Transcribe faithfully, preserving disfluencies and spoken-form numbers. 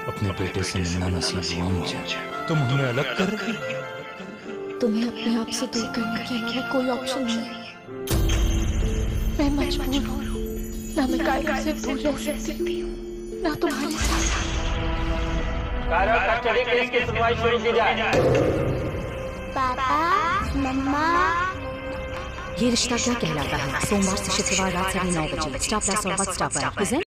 अपने बेटे से मिलना नसीब हुआ मुझे। तुम हमें अलग कर रही हो। तुम्हें अपने आप से दूर करने के अलावा कोई ऑप्शन नहीं। मैं मजबूर हूँ, ना मैं कायरा से दूर रह सकती हूँ, ना तुम्हारे साथ। कायरा कस्टडी केस की सुनवाई शुरू की जाए। पापा, मम्मा। ये रिश्ता क्या कहलाता है? सोमवार से शुक्रवार रात साढ़े नौ बजे स्टार प्लस और हॉटस्टार पर।